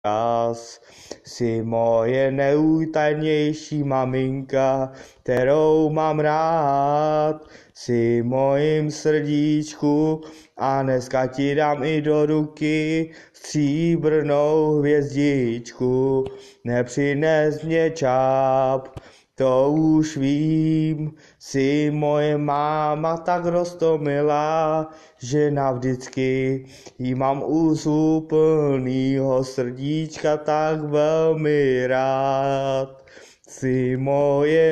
čas. Jsi moje nejútajnější maminka, kterou mám rád. Jsi mojím srdíčku a dneska ti dám i do ruky stříbrnou hvězdičku. Nepřines mě čáp, to už vím, jsi moje máma tak roztomilá, že navždycky jí mám u plnýho srdíčka tak velmi rád. Jsi moje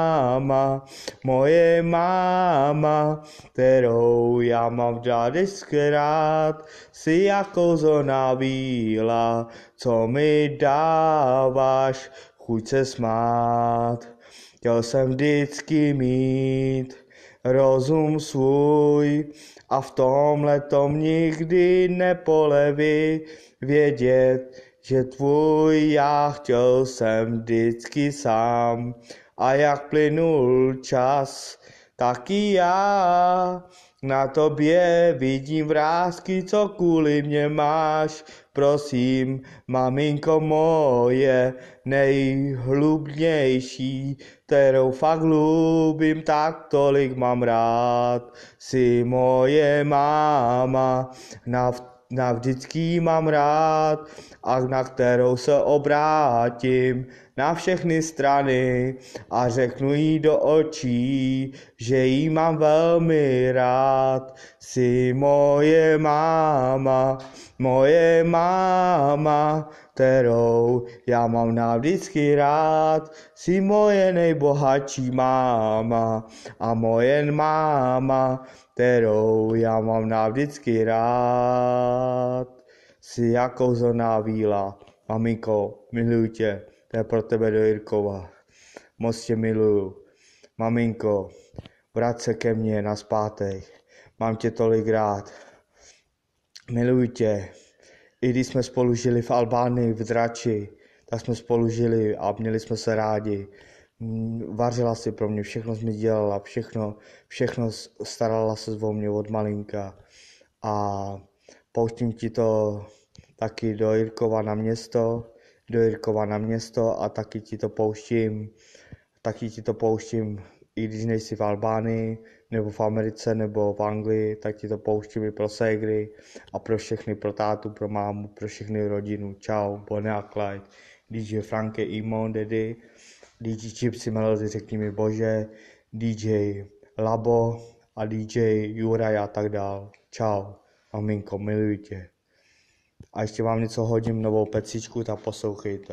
máma, kterou já mám vždycky rád. Jsi jako zóna bílá, co mi dáváš chuť se smát. Chtěl jsem vždycky mít rozum svůj a v tomhletom nikdy nepoleví, vědět, že tvůj já chtěl jsem vždycky sám. A jak plynul čas, tak i já na tobě vidím vrásky, co kvůli mě máš. Prosím, maminko moje nejhlubnější, kterou fakt lubím, tak tolik mám rád. Jsi moje máma, navždycky mám rád, a na kterou se obrátím na všechny strany a řeknu jí do očí, že jí mám velmi rád. Jsi moje máma, kterou já mám navždycky rád. Jsi moje nejbohatší máma a moje máma, kterou já mám navždycky rád. Jsi jako zóna bílá. Maminko, miluji tě, to je pro tebe do Jirkova. Moc tě miluju. Maminko, vrať se ke mně nazpátek. Mám tě tolik rád. Miluji tě. I když jsme spolu žili v Albánii, v Drači, tak jsme spolu žili a měli jsme se rádi. Vařila si pro mě, všechno jsi mi dělala, všechno starala se o mě od malinka. A pouštím ti to taky do Jirkova na město a taky ti to pouštím, i když nejsi v Albánii, nebo v Americe, nebo v Anglii, tak ti to pouštím i pro ségry a pro všechny, pro tátu, pro mámu, pro všechny rodinu. Čau, Bonnie a Clyde, DJ Franke, Imon, Daddy, DJ Gypsy Melody, řekni mi Bože, DJ Labo a DJ Juraj a tak dál. Čau, maminko, miluji tě. A ještě vám něco hodím, novou pecičku, tak poslouchejte.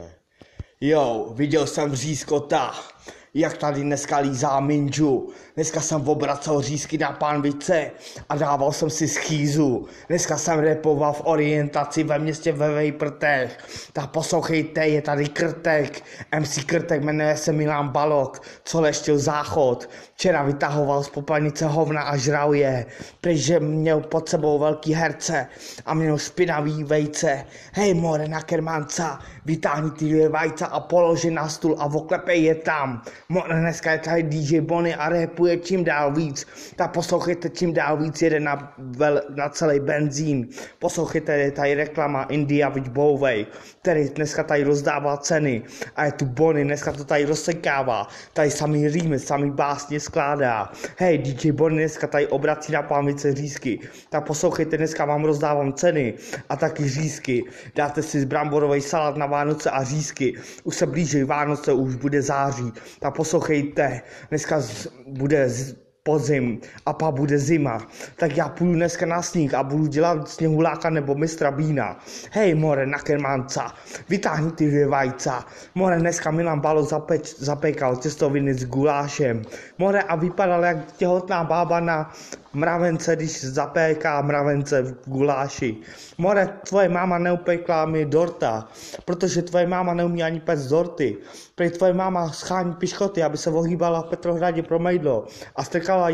Jo, viděl jsem řízkota, jak tady dneska lízá minžu. Dneska jsem obracel řízky na pánvice a dával jsem si schýzu. Dneska jsem repoval v orientaci ve městě ve Vejprtech. Tak poslouchejte, je tady Krtek. MC Krtek, jmenuje se Milan Balok, co leštil záchod. Včera vytahoval z popelnice hovna a žral je. Protože měl pod sebou velký herce a měl špinavý vejce. Hej more na kermanca, vytáhni ty dvě vajce a položi na stůl a oklepej je tam. More, dneska je tady DJ Bonnie a rapuje čím dál víc. Tak poslouchejte, čím dál víc jede na celý benzín. Poslouchejte, je tady reklama India Vič Bouvej, který dneska tady rozdává ceny. A je tu Bonnie, dneska to tady rozsekává. Tady samý rýmy, samý básně skládá. Hej, DJ Bonnie dneska tady obrací na pánvice řízky. Tak poslouchejte, dneska vám rozdávám ceny a taky řízky. Dáte si bramborový salát na Vánoce a řízky. Už se blíží Vánoce, už bude září. Tak poslouchejte, dneska bude podzim a pak bude zima. Tak já půjdu dneska na sníh a budu dělat sněhuláka nebo mistra Bína. Hej more na kermanca, vytáhni ty dvě vajca. More, dneska Milan Balok zapekal těstoviny s gulášem. More, a vypadal jak těhotná bába na mravence, když zapéká mravence v guláši. More, tvoje máma neupekla mi dorta, protože tvoje máma neumí ani pec dorty. Prej tvoje máma schání piškoty, aby se ohýbala v Petrohradě pro mejdlo a strkal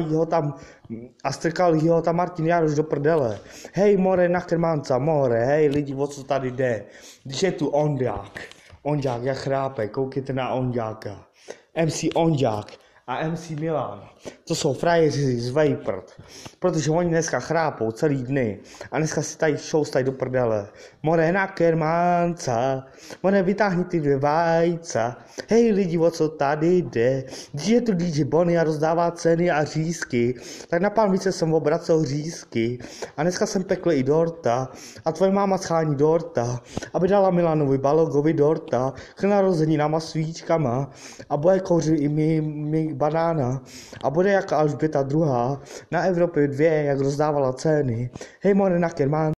jí ho tam Martin Jaroš do prdele. Hej more na krmanca, more, hej lidi, o co tady jde. Když je tu Ondák jak chrápe, koukejte na Ondáka. MC Ondák a MC Milan. To jsou frajeři z Vejprt, protože oni dneska chrápou celý dny a dneska si tady šoustají do prdele. More na kermánca, more vytáhni ty 2 vajca, hej lidi, o co tady jde, když je tu DJ Bonnie a rozdává ceny a řízky, tak na Pánvice jsem obracel řízky a dneska jsem pekl i dorta a tvoje máma schání dorta, aby dala Milanovi Balogovi dorta k narozeninama svíčkama a bude kouřit i mi banána a bude jako Alžběta II. Na Evropě 2, jak rozdávala ceny. Hej more na kermán.